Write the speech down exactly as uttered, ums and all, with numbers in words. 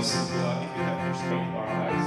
us, uh, if you have your screen or eyes.